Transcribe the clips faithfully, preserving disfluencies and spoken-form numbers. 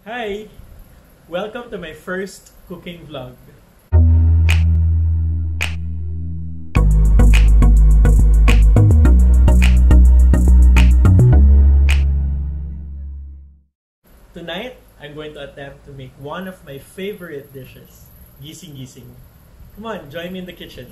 Hi! Welcome to my first cooking vlog. Tonight, I'm going to attempt to make one of my favorite dishes, gising-gising. Come on, join me in the kitchen.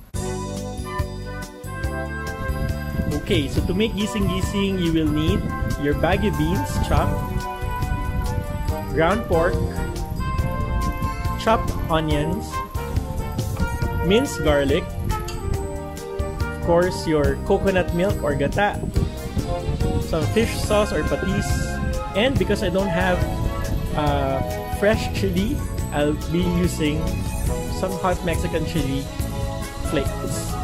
Okay, so to make gising-gising, you will need your baggy beans chopped, ground pork, chopped onions, minced garlic, of course your coconut milk or gata, some fish sauce or patis, and because I don't have uh, fresh chili, I'll be using some hot Mexican chili flakes.